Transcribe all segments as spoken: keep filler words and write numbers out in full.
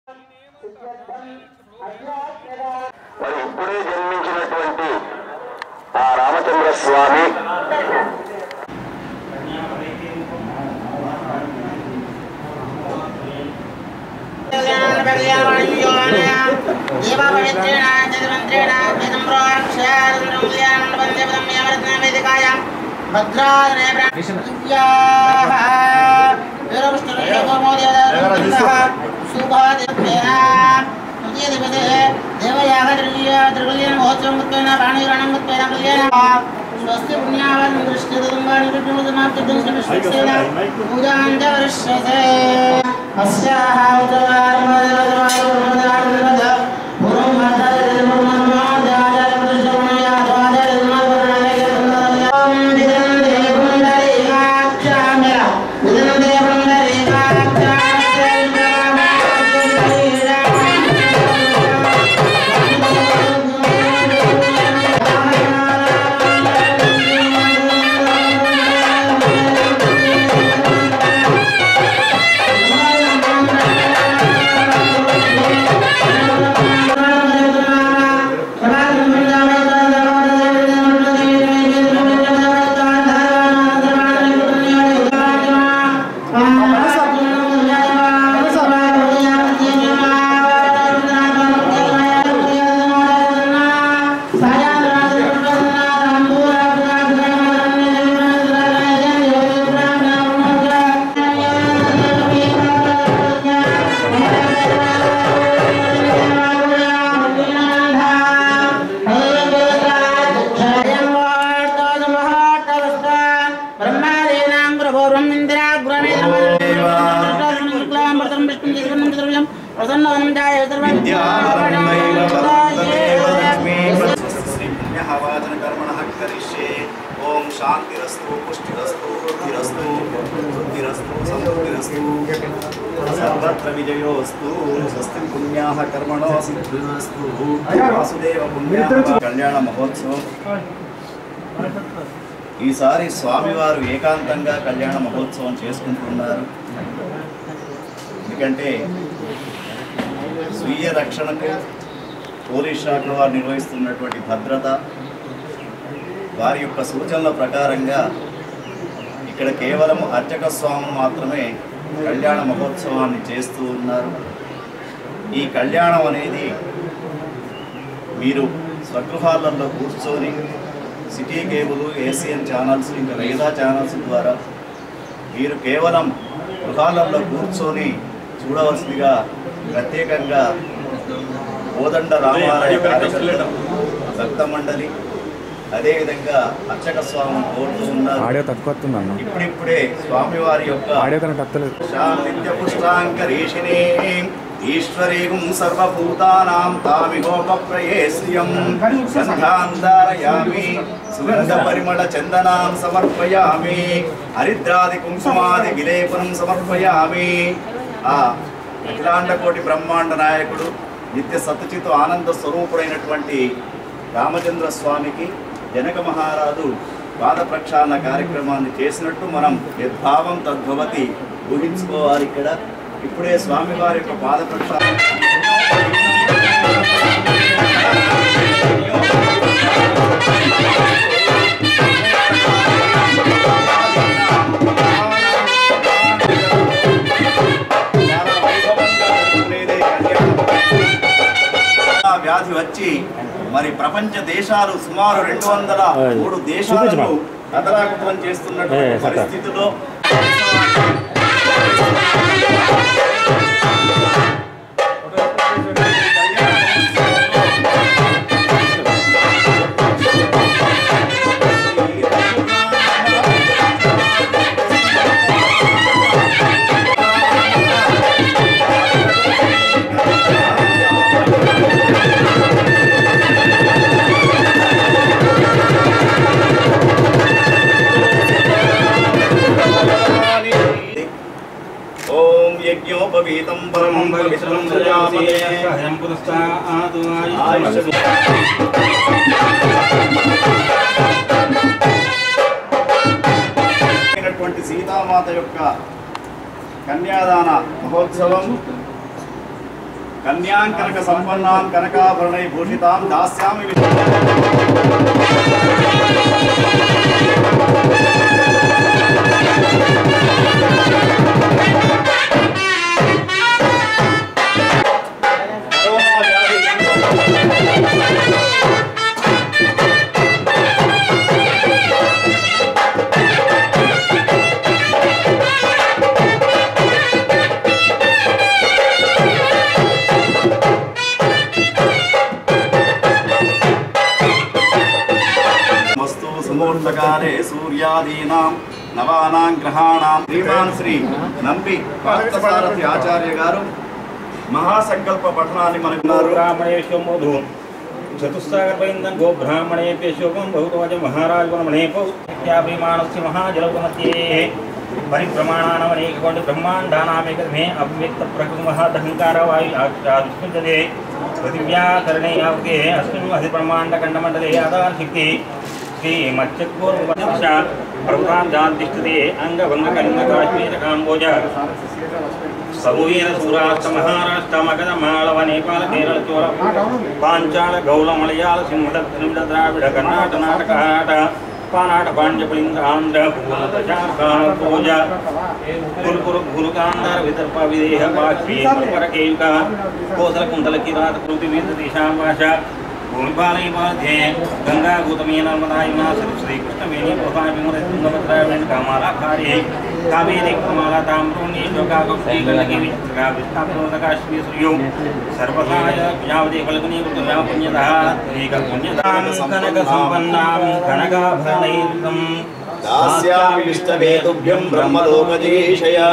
మరి ఇప్పుడే జన్మించినటువంటి ఆ రామచంద్ర స్వామి स्वस्ति पुण्यावन् दृष्टिदुंगानि विष्णुदमाप्तिदं श्रीविष्णुसेना पूजाञ्च वर्षसे अस्याः उदवारमदरदवारमदरदवारमद पुरं ओम शांतिरस्तु पुष्टिरस्तु बुद्धिरस्तु बुद्धिरस्तु समृद्धिरस्तु सर्वत्र विजयोस्तु स्वस्ति पुण्याः कर्मणो सिद्धिरस्तु वासुदेव पुण्याः कल्याण महोत्सవం ఈసారి స్వామివారు ఏకాంతంగా కళ్యాణ మహోత్సవం చేసుకుంటున్నారు. ఎందుకంటే స్వీయ రక్షణకు పోలీస్ శాఖ వారు నిర్వహిస్తున్నటువంటి భద్రత, వారి యొక్క సూచనల ప్రకారంగా ఇక్కడ కేవలం అర్చక స్వాములు మాత్రమే కళ్యాణ మహోత్సవాన్ని చేస్తూ ఉన్నారు. ఈ కళ్యాణం అనేది మీరు స్వగృహాలలో కూర్చొని సిటీ కేబుల్, ఏసియన్ ఛానల్స్, ఇంకా వేదా ఛానల్స్ ద్వారా మీరు కేవలం గృహాలలో కూర్చొని చూడవలసిందిగా ప్రత్యేకంగా కోదండ రామారాయ కార్యకర్తలు, భక్త మండలి, అదేవిధంగా అర్చక స్వామి కోరుతూ ఉన్నారు. ఇప్పుడిప్పుడే స్వామివారి యొక్క నిత్యపుష్టాంకరీషిణి ఈశ్వరీం సర్వభూతానాం తామిహోపప్రయేశ్రియం సంధ్యాంధారయామి సుగంధ పరిమళ చందనాం సమర్పయామి హరిద్రాది కుంకుమాది విలేపనం సమర్పయామి. ఆ అఖిలాండ కోటి బ్రహ్మాండ నాయకుడు నిత్య సత్చిత్ ఆనంద స్వరూపుడైనటువంటి రామచంద్ర స్వామికి జనక మహారాజు పాద ప్రక్షాళన కార్యక్రమాన్ని చేసినట్టు మనం యద్భావం తద్భవతి ఊహించుకోవాలి. ఇక్కడ ఇప్పుడే స్వామివారి యొక్క పాద ప్రక్షాళన వ్యాధి వచ్చి మరి ప్రపంచ దేశాలు సుమారు రెండు వందల మూడు దేశాలను అతలాకుతలం చేస్తున్నటువంటి పరిస్థితిలో యజ్ఞోపవీతం పరమం పవిత్రం ప్రజాపతే స్వయం పురస్తాదు ఆయుష్యటువంటి సీతామాత యొక్క కన్యాదాన మహోత్సవం కన్యాం కనక సంపన్నాం కనకాభరణై భూషితాం దాస్యామి ముహూర్తకాలే సూర్యాదీనాం నవానాం గ్రహాణాం శ్రీమాన్ శ్రీ నంబి పార్థసారథి ఆచార్య గారు మహాసంకల్ప పఠనాన్ని మనకున్నారు. బ్రాహ్మణేషు మధు చతుస్సాగర్భైందం గో బ్రాహ్మణేభ్య శోభం బహుతోజ మహారాజవనమనే పౌత్యాభిమానస్య మహాజలౌకమత్యే పరిప్రమాణానమనేకకోటి బ్రహ్మాండానామేకమే అవ్యక్త ప్రకృతిమహాదహంకార వాయు ఆదిష్ఠుంజతే పృథివ్యాకరణే యావతే అస్మిన్ అధి బ్రహ్మాండఖండమండలే ఆధారశక్తి శ్రీమచ్చకూర్వదిశ ప్రవృతాంతిష్టతే అంగవంగకలింగకాశ్మీరకాంబోజ సమూహేన సూరాష్ట్ర మహారాష్ట్ర మగధ మాళవ నేపాల కేరళ చోళ పాంచాల గౌళ మలయాళ సింహ త్రిమిడ ద్రావిడ కర్ణాట నాటక ఆట పానాట పాండ్యపలింగ ఆంధ్ర భూజ గురుకురు గురుకాంధార విదర్భ విదేహ పాక్షి పరకేయుక కోసల కుంతల కిరాత కృతి వీత దేశాం భాష భూమిపాలయ పాధ్యే గంగా గౌతమీ నర్మదా యమునా సరస్వతి కృష్ణవేణి ప్రధాన తుంగభద్రాయణ కామాలాకార్యే కావేరీ కమాలా తామ్రోణి శోకాగౌరీ గండకి విచిత్రగా విస్థాపనోదకాశ్వీ శ్రీయో సర్వసాయ విజావతి కల్పనీ కృతవ్యా పుణ్యదః ఏక పుణ్యదాం కనక సంపన్నాం కనకాభరణైర్గం దాస్యామి విష్ణవేతుభ్యం బ్రహ్మలోకజీషయా.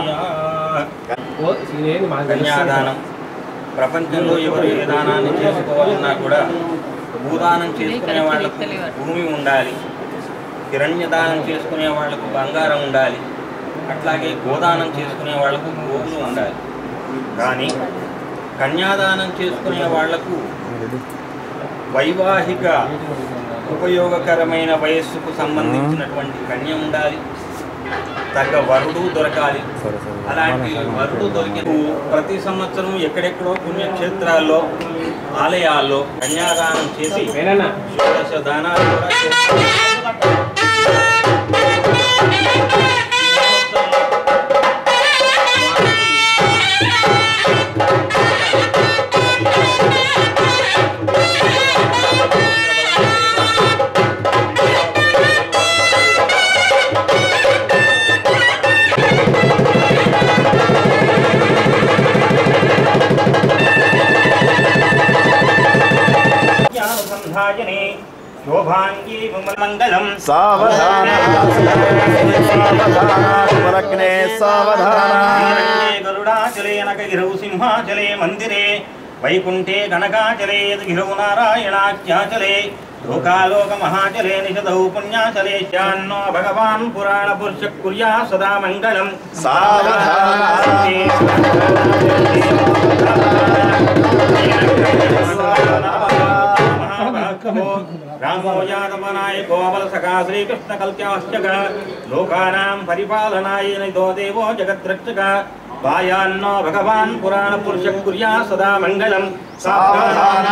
కన్యాదానం ప్రపంచంలో ఎవరు ఏ దానాన్ని చేసుకోవాలన్నా కూడా భూదానం చేసుకునే వాళ్లకు భూమి ఉండాలి, హిరణ్యదానం చేసుకునే వాళ్లకు బంగారం ఉండాలి, అట్లాగే గోదానం చేసుకునే వాళ్లకు గోవులు ఉండాలి. కానీ కన్యాదానం చేసుకునే వాళ్లకు వైవాహిక ఉపయోగకరమైన వయస్సుకు సంబంధించినటువంటి కన్య ఉండాలి, తగ్గ వరుడు దొరకాలి. అలాంటి వరుడు దొరికిన ప్రతి సంవత్సరం ఎక్కడెక్కడో పుణ్యక్షేత్రాల్లో ఆలయాల్లో కన్యాదానం చేసి షోడశ దానాలు కూడా శోభాంగి మంగళం సావధాన సావధాన సావధాన గరుడాచలే నకగిరౌ సింహాచలే మందిరే వైకుంఠే గణకాచలే గిరౌ నారాయణాఖ్యాచలే లోకాలోక మహాచలే నిషదౌ పుణ్యాచలే శ్యాన్నో భగవాన్ పురాణ పురుష కుర్యా సదా మంగళం రామో యాదవనాయ గోవల సఖా శ్రీకృష్ణ కల్ప్యాశ్చక లోకానాం పరిపాలనాయ నిదో దేవో జగద్రక్షక వాయాన్నో భగవాన్ పురాణ పురుష కుర్యా సదా మంగళం సావధాన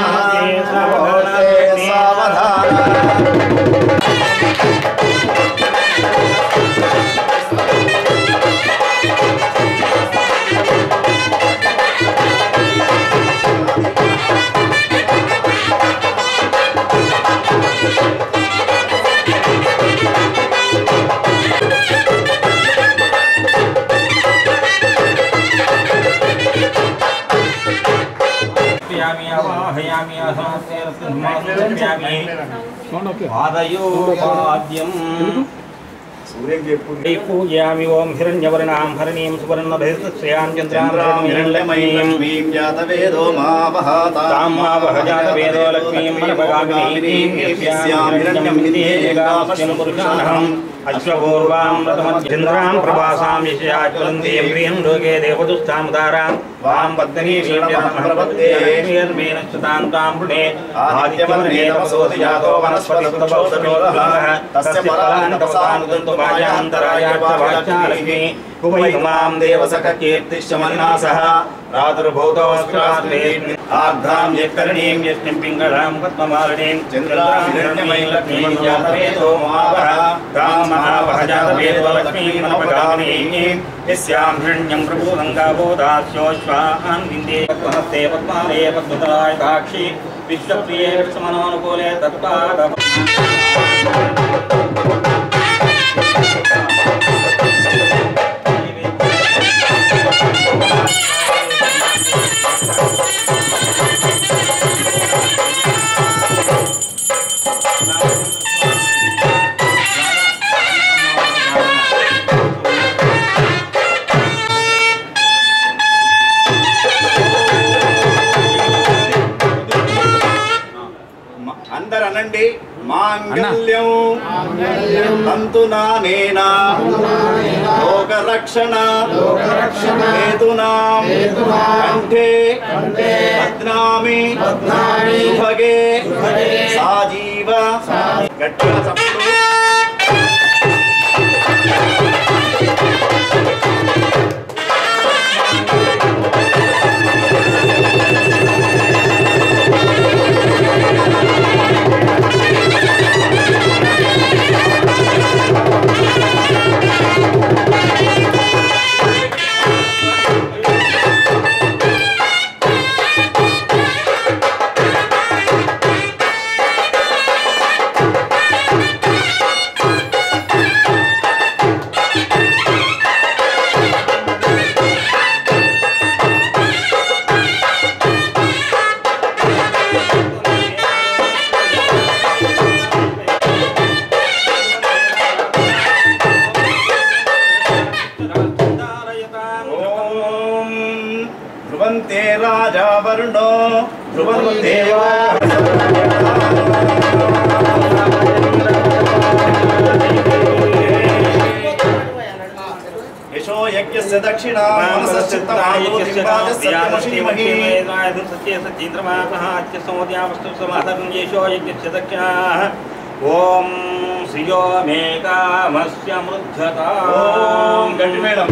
పూజయామి ఓం హిరణ్యవర్ణాం హరిణీం సువర్ణభైర్శ్రయాం చంద్రాం హిరణ్యమయీం జాతవేదో మావహతాం జాతవేదో లక్ష్మీం మనభగామినీం యస్యాం హిరణ్యం హిరణ్యేకామస్యం పురుషానహం అశ్వపూర్వాం రథమధ్యంద్రాం ప్రభాసాం యశయాజ్వలంతీం ప్రియం లోకే దేవదుస్థాం దారాం వాం పద్మనీం ప్రపద్యేర్మేనశ్చతాం పుణే ఆదిత్యవర్ణే తపసోతి జాతో వనస్పతిస్తపౌసమేవః తస్య ఫలాని తపసానుదంతు మాయాంతరాయార్థ వాచాలక్ష్మీ कुवैमां देवसखकीर्तिश्चमन्नासः रातुर्भूतवस्त्रास्ते आर्द्रां यत्करणीं यष्टिं पिङ्गलां पद्ममालिनीं चन्द्रां हिरण्यमयीं लक्ष्मीं जातवेदो महावः कामः वहजातवेदो लक्ष्मीं मनपगामिनीं यस्यां हिरण्यं प्रभूतं गावो दास्योश्वान् विन्दे पद्महस्ते पद्मालये पद्मतलाय दाक्षी विश्वप्रिये विश्वमनोनुकूले तत्पाद అందరనండి మాంగళ్యం తంతునానేన లోకరక్షణ హేతునాం కంఠే బధ్నామి శుభగే సాజీవ గట్టిగా చప్పుడు ध्रुवन्ते राजा वरुणो ध्रुवन्ते यशो यज्ञस्य दक्षिणा ओम श्रियो मे कामस्य मृद्धता ओम गट्टि मेडम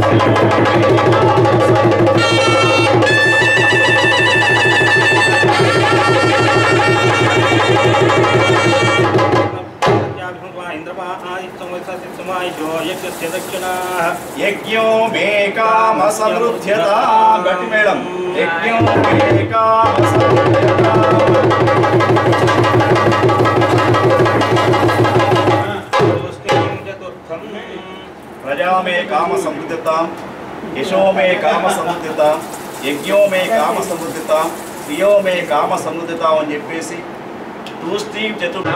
यज्ञो मे काम समृद्ध्यता गट्टि मेडम यज्ञो मे काम समृद्ध्यता प्रजा में काम समृद्धता यशो में काम समृद्धता यज्ञो में काम समृद्धता प्रियो में काम समृद्धता అని చెప్పేసి తూష్టి చతుర్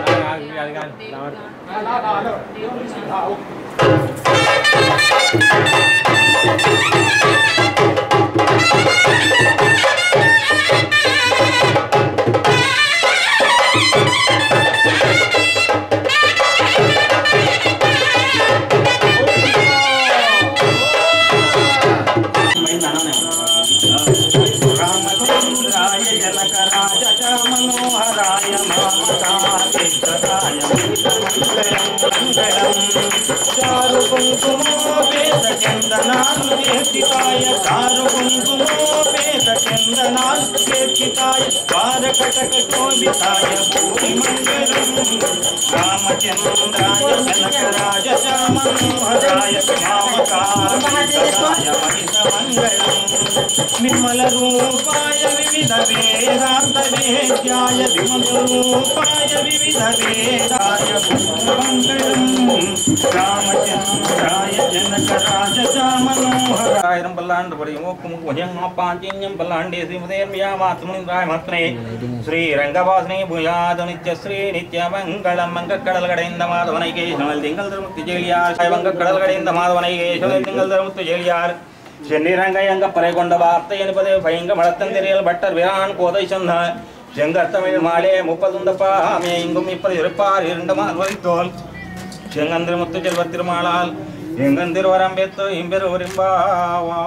चारु कुंकुमोपेत चंदनानुदेशिताय चारु कुंकुमोपेत चंदनानुदेशिताय द्वारकटकशोभिताय भूरिमंगलम् रामचंद्राय जनकराज मनोहराय मामकाय महिषमंगलम् निर्मल रूपाय विविध वेदांत वेद्याय विमल रूपाय विविध वेदाय भूरिमंगलम् रामचंद्राय जनकराज मनोहराय बल्लांड पांचन्यम बल्लांडे श्रीमदेव्यामात्मनिंद्राय श्री रंगवासने भूयाद नित्य श्री नित्य मंगलम मंगकडलगडेंद माधवनैकेशनल तिंगल धर्मुक्ति जेलियार मंगकडलगडेंद माधवनैकेशनल तिंगल धर्मुक्ति जेलियार शनि रंगयंग परेगొండ వార్తయని పదే భయంగ మళత్తందిరియల్ బట్టర్ విరాన్ కోదైచంద చెంగత్తమిళ్ మాలే ముప్పదుందపా మే ఇంగుం ఇప్పది ఇరుపార్ ఇరుండమాల్ వరితోల్ చెంగంద్రి ముత్తు చెల్వ తిరుమాళాల్ ఎంగందిరు వరంబెత్తు ఇంబెరు రింబావా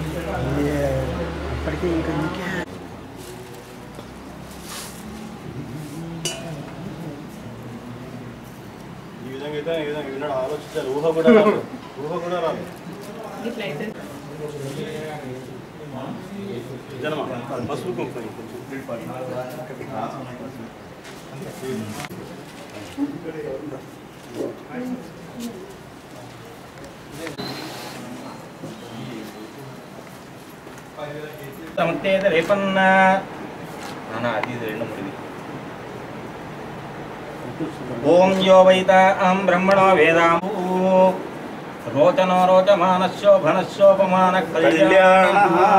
అప్పటికే ఇంకా ఇంకే ఈ విధంగా అయితే ఈ విధంగా విన్నాడు ఆలోచించాలి ఊహ కూడా రాదు ఊహ కూడా రాదు జనమా పసుపు కుంకుమ తమతేద రేపన్న నానా అది రెండు మూడు ఓం యో వైత అం బ్రహ్మణో వేదాం రోచనో రోచమానశోభనశోభమాన కళ్యాణ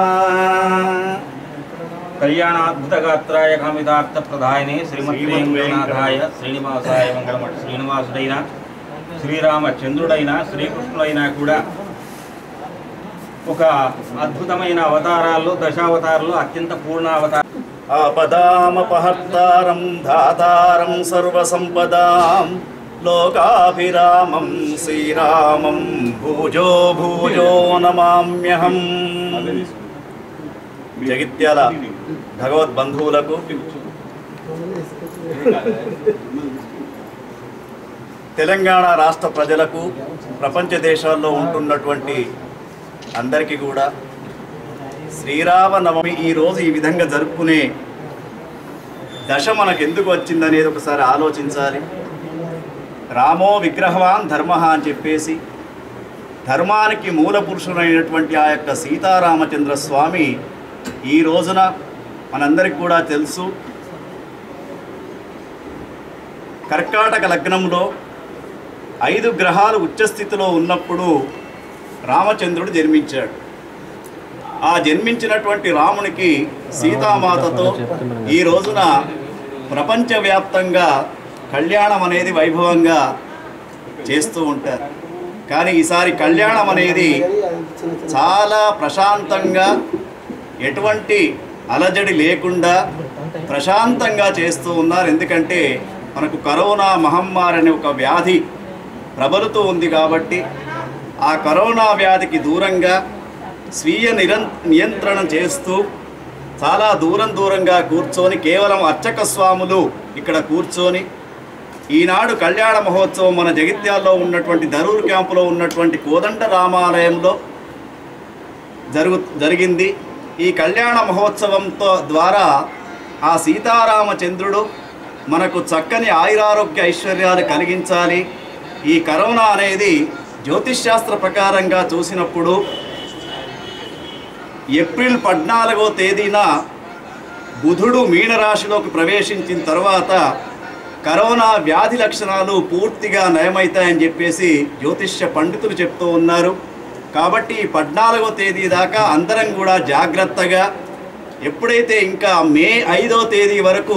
కళ్యాణాద్భుతగాత్రాయ కామితార్థ ప్రదాయనే శ్రీమద్వేంకటనాథాయ శ్రీనివాసాయ మంగళమఠ శ్రీనివాసుడైన శ్రీరామచంద్రుడైన శ్రీకృష్ణుడైనా కూడా ఒక అద్భుతమైన అవతారాల్లో దశావతారాల్లో అత్యంత పూర్ణ అవతారం ఆపదామపహర్తారం ధాతారం సర్వసంపదాం లోకాభిరామం శ్రీరామం భూజో భూజో నమామ్యహం. జగిత్యాల భగవద్బంధువులకు తెలంగాణ రాష్ట్ర ప్రజలకు ప్రపంచ దేశాల్లో ఉంటున్నటువంటి అందరికీ కూడా శ్రీరామనవమి ఈరోజు ఈ విధంగా జరుపుకునే దశ మనకు ఎందుకు వచ్చిందనేది ఒకసారి ఆలోచించాలి. రామో విగ్రహవాన్ ధర్మ అని చెప్పేసి ధర్మానికి మూల పురుషుడైనటువంటి ఆ యొక్క సీతారామచంద్ర స్వామి ఈ రోజున మనందరికి కూడా తెలుసు కర్కాటక లగ్నంలో ఐదు గ్రహాలు ఉచ్చస్థితిలో ఉన్నప్పుడు రామచంద్రుడు జన్మించాడు. ఆ జన్మించినటువంటి రామునికి సీతామాతతో ఈ రోజున ప్రపంచవ్యాప్తంగా కళ్యాణం అనేది వైభవంగా చేస్తూ ఉంటారు. కానీ ఈసారి కళ్యాణం అనేది చాలా ప్రశాంతంగా ఎటువంటి అలజడి లేకుండా ప్రశాంతంగా చేస్తూ ఉన్నారు. ఎందుకంటే మనకు కరోనా మహమ్మారి అనే ఒక వ్యాధి ప్రబలుతూ ఉంది కాబట్టి ఆ కరోనా వ్యాధికి దూరంగా స్వీయ నిరం నియంత్రణ చేస్తూ చాలా దూరం దూరంగా కూర్చొని కేవలం అర్చక స్వాములు ఇక్కడ కూర్చొని ఈనాడు కళ్యాణ మహోత్సవం మన జగిత్యాల్లో ఉన్నటువంటి దరూర్ క్యాంపులో ఉన్నటువంటి కోదండ రామాలయంలో జరుగు జరిగింది. ఈ కళ్యాణ మహోత్సవంతో ద్వారా ఆ సీతారామచంద్రుడు మనకు చక్కని ఆయురారోగ్య ఐశ్వర్యాలు కలిగించాలి. ఈ కరోనా అనేది జ్యోతిష్ శాస్త్ర ప్రకారంగా చూసినప్పుడు ఏప్రిల్ పద్నాలుగో తేదీన బుధుడు మీనరాశిలోకి ప్రవేశించిన తర్వాత కరోనా వ్యాధి లక్షణాలు పూర్తిగా నయమవుతాయని చెప్పేసి జ్యోతిష్య పండితులు చెప్తూ ఉన్నారు. కాబట్టి పద్నాలుగో తేదీ దాకా అందరం కూడా జాగ్రత్తగా ఎప్పుడైతే ఇంకా మే ఐదో తేదీ వరకు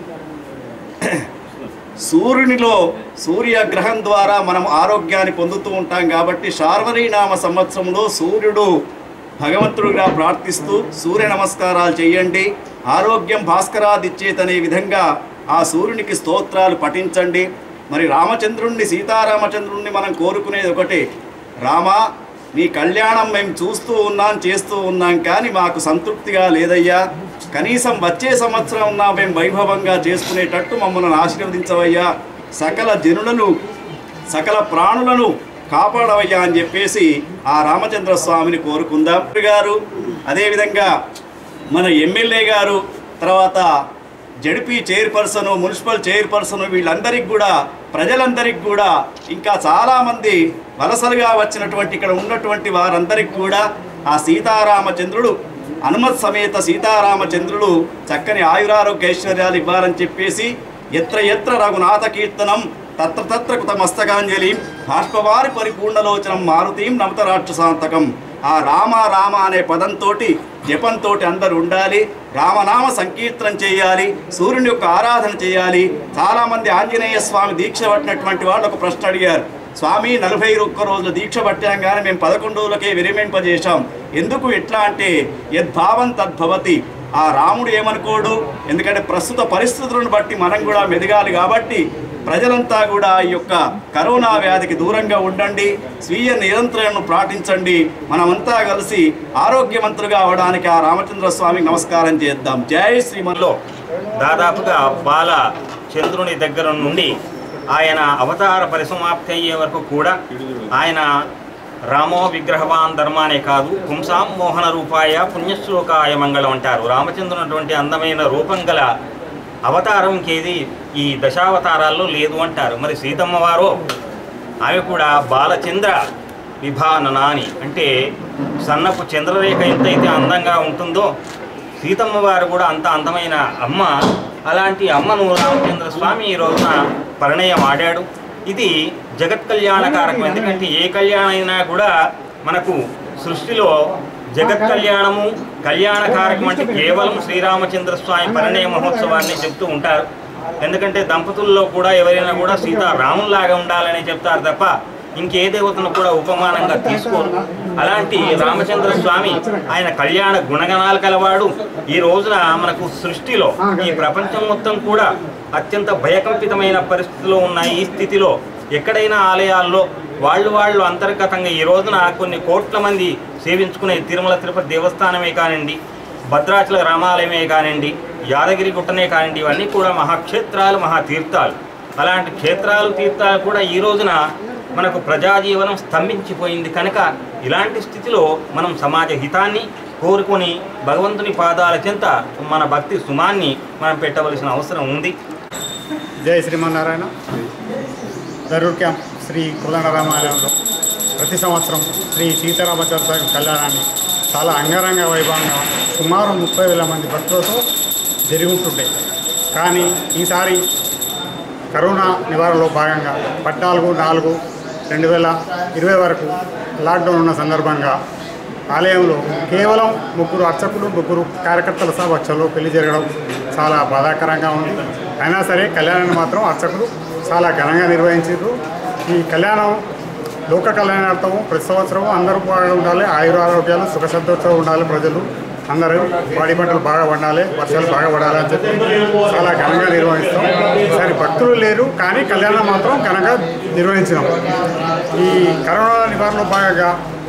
సూర్యునిలో సూర్యగ్రహం ద్వారా మనం ఆరోగ్యాన్ని పొందుతూ ఉంటాం. కాబట్టి శార్వరీనామ సంవత్సరంలో సూర్యుడు భగవంతుడిగా ప్రార్థిస్తూ సూర్య నమస్కారాలు చేయండి. ఆరోగ్యం భాస్కరాదిచ్చేతనే విధంగా ఆ సూర్యునికి స్తోత్రాలు పఠించండి. మరి రామచంద్రుణ్ణి సీతారామచంద్రుణ్ణి మనం కోరుకునేది ఒకటే, రామా నీ కళ్యాణం మేము చూస్తూ ఉన్నాం చేస్తూ ఉన్నాం కానీ మాకు సంతృప్తిగా లేదయ్యా, కనీసం వచ్చే సంవత్సరం ఉన్నా మేము వైభవంగా చేసుకునేటట్టు మమ్మల్ని ఆశీర్వదించవయ్యా, సకల జనులను సకల ప్రాణులను కాపాడవయ్యా అని చెప్పేసి ఆ రామచంద్ర స్వామిని కోరుకుందాం. గారు అదేవిధంగా మన ఎమ్మెల్యే గారు, తర్వాత జడ్పీ చైర్పర్సన్, మున్సిపల్ చైర్పర్సన్, వీళ్ళందరికీ కూడా ప్రజలందరికీ కూడా ఇంకా చాలామంది వలసలుగా వచ్చినటువంటి ఇక్కడ ఉన్నటువంటి వారందరికీ కూడా ఆ సీతారామచంద్రుడు హనుమత్ సమేత సీతారామచంద్రుడు చక్కని ఆయురారోగ్య ఐశ్వర్యాలు ఇవ్వాలని చెప్పేసి ఎత్ర ఎత్ర రఘునాథ కీర్తనం తత్ర తత్ర కృత మస్తకాంజలి బాష్పవారి పరిపూర్ణలోచనం మారుతీం నవత రాక్షసాంతకం. ఆ రామ రామ అనే పదంతో జపంతో అందరూ ఉండాలి. రామనామ సంకీర్తనం చేయాలి, సూర్యుని యొక్క ఆరాధన చేయాలి. చాలామంది ఆంజనేయ స్వామి దీక్ష పట్టినటువంటి వాళ్ళు ఒక ప్రశ్న అడిగారు, స్వామి నలభై ఒక్క రోజుల దీక్ష పట్టాం కానీ మేము పదకొండు రోజులకే విరమింపజేశాం, ఎందుకు ఎట్లా అంటే యద్భావం తద్భవతి. ఆ రాముడు ఏమనుకోడు, ఎందుకంటే ప్రస్తుత పరిస్థితులను బట్టి మనం కూడా మెదగాలి కాబట్టి ప్రజలంతా కూడా ఈ యొక్క కరోనా వ్యాధికి దూరంగా ఉండండి, స్వీయ నియంత్రణను పాటించండి. మనమంతా కలిసి ఆరోగ్యవంతులుగా అవడానికి ఆ రామచంద్ర స్వామికి నమస్కారం చేద్దాం. జై శ్రీమన్లో దాదాపుగా బాల చంద్రుని దగ్గర నుండి ఆయన అవతార పరిసమాప్తి అయ్యే వరకు కూడా ఆయన రామో విగ్రహవాన్ ధర్మానే కాదు, పుంసాం మోహన రూపాయ పుణ్యశ్లోకాయ మంగళం అంటారు. రామచంద్రుని అటువంటి అందమైన రూపం గల అవతారం ఇంకేది ఈ దశావతారాల్లో లేదు అంటారు. మరి సీతమ్మ వారు ఆమె కూడా బాలచంద్ర విభాననాని అంటే సన్నపు చంద్రరేఖ ఎంతైతే అందంగా ఉంటుందో సీతమ్మ వారు కూడా అంత అందమైన అమ్మ. అలాంటి అమ్మను రామచంద్ర స్వామి ఈ రోజున పరిణయం ఆడాడు. ఇది జగత్ కళ్యాణకారకం. ఎందుకంటే ఏ కళ్యాణం అయినా కూడా మనకు సృష్టిలో జగత్ కళ్యాణము కళ్యాణకారకం అంటే కేవలం శ్రీరామచంద్ర స్వామి పరిణయ మహోత్సవాన్ని చెప్తూ ఉంటారు. ఎందుకంటే దంపతుల్లో కూడా ఎవరైనా కూడా సీతారాములాగా ఉండాలని చెప్తారు తప్ప ఇంకే దేవతను కూడా ఉపమానంగా తీసుకోరు. అలాంటి రామచంద్ర స్వామి ఆయన కళ్యాణ గుణగణాలు కలవాడు. ఈ రోజున మనకు సృష్టిలో ఈ ప్రపంచం మొత్తం కూడా అత్యంత భయకంపితమైన పరిస్థితిలో ఉన్న ఈ స్థితిలో ఎక్కడైనా ఆలయాల్లో వాళ్ళు వాళ్ళు అంతర్గతంగా ఈ రోజున కొన్ని కోట్ల మంది సేవించుకునే తిరుమల తిరుపతి దేవస్థానమే కానివ్వండి, భద్రాచల రామాలయమే కానివ్వండి, యాదగిరి గుట్టనే కానివ్వండి, ఇవన్నీ కూడా మహాక్షేత్రాలు మహాతీర్థాలు. అలాంటి క్షేత్రాలు తీర్థాలు కూడా ఈ రోజున మనకు ప్రజాజీవనం స్తంభించిపోయింది కనుక ఇలాంటి స్థితిలో మనం సమాజ హితాన్ని కోరుకొని భగవంతుని పాదాల చెంత మన భక్తి సుమాన్ని మనం పెట్టవలసిన అవసరం ఉంది. జై శ్రీమన్నారాయణ. దరూర్ క్యాంప్ శ్రీ కోదండరామాలయంలో ప్రతి సంవత్సరం శ్రీ సీతారామచంద్ర స్వామి కళ్యాణాన్ని చాలా అంగరంగ వైభవంగా సుమారు ముప్పై వేల మంది భక్తులతో జరిగి ఉంటుండే. కానీ ఈసారి కరోనా నివారణలో భాగంగా పద్నాలుగు నాలుగు రెండు వేల ఇరవై వరకు లాక్డౌన్ ఉన్న సందర్భంగా ఆలయంలో కేవలం ముగ్గురు అర్చకులు ముగ్గురు కార్యకర్తల సమక్షంలో పెళ్లి జరగడం చాలా బాధాకరంగా ఉంది. అయినా సరే కళ్యాణాన్ని మాత్రం అర్చకులు చాలా ఘనంగా నిర్వహించారు. ఈ కళ్యాణం లోక కళ్యాణార్థము ప్రతి సంవత్సరం అందరూ బాగా ఉండాలి, ఆయుర ఆరోగ్యాలు సుఖ సంతోషంగా ఉండాలి, ప్రజలు అందరూ వాడి పంటలు బాగా పండాలి, వర్షాలు బాగా పడాలి అని చెప్పి చాలా ఘనంగా నిర్వహిస్తాం. ఈసారి భక్తులు లేరు కానీ కళ్యాణం మాత్రం ఘనంగా నిర్వహించినాం. ఈ కరోనా నివారణలో భాగంగా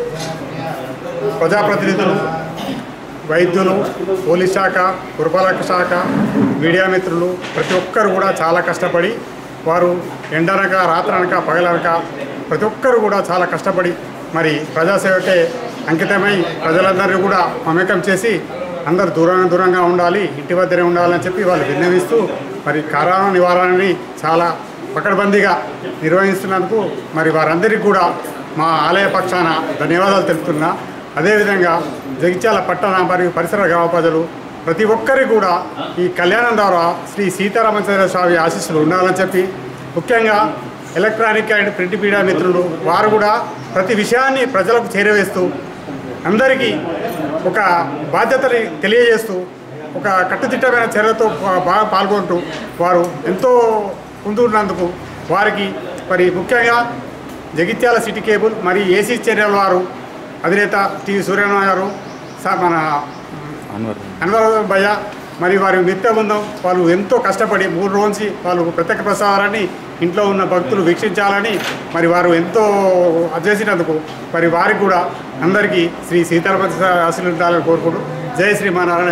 ప్రజాప్రతినిధులు, వైద్యులు, పోలీస్ శాఖ, పురపాలక శాఖ, మీడియా మిత్రులు ప్రతి ఒక్కరు కూడా చాలా కష్టపడి వారు ఎండనక రాత్రనక పగలనక ప్రతి ఒక్కరు కూడా చాలా కష్టపడి మరి ప్రజాసేవకే అంకితమై ప్రజలందరినీ కూడా మమేకం చేసి అందరు దూరంగా దూరంగా ఉండాలి, ఇంటి వద్దనే ఉండాలని చెప్పి వాళ్ళు విన్నవిస్తూ మరి కరోనా నివారణని చాలా పకడ్బందీగా నిర్వహిస్తున్నందుకు మరి వారందరికీ కూడా మా ఆలయ పక్షాన ధన్యవాదాలు తెలుపుతున్నా. అదేవిధంగా జగిత్యాల పట్టణ మరియు పరిసర గ్రామ ప్రజలు ప్రతి ఒక్కరికి కూడా ఈ కళ్యాణం ద్వారా శ్రీ సీతారామచంద్ర స్వామి ఆశీస్సులు ఉండాలని చెప్పి ముఖ్యంగా ఎలక్ట్రానిక్ అండ్ ప్రింట్ మీడియా మిత్రులు వారు కూడా ప్రతి విషయాన్ని ప్రజలకు చేరవేస్తూ అందరికీ ఒక బాధ్యతని తెలియజేస్తూ ఒక కట్టుదిట్టమైన చర్యలతో బాగా పాల్గొంటూ వారు ఎంతో ముందున్నందుకు వారికి మరి ముఖ్యంగా జగిత్యాల సిటీ కేబుల్ మరియు ఏసీ చర్యల వారు అధినేత టి సూర్యనారాయణ గారు, మన అన్వర్ భయ్య మరి వారి మిత్ర బృందం వాళ్ళు ఎంతో కష్టపడి మూడు రోజు వాళ్ళు ప్రత్యేక ప్రసారాన్ని ఇంట్లో ఉన్న భక్తులు వీక్షించాలని మరి వారు ఎంతో చేసినందుకు మరి వారికి కూడా అందరికీ శ్రీ సీతారామ ఆశీర్వాదాలను కోరుకుంటూ జై శ్రీమన్నారాయణ.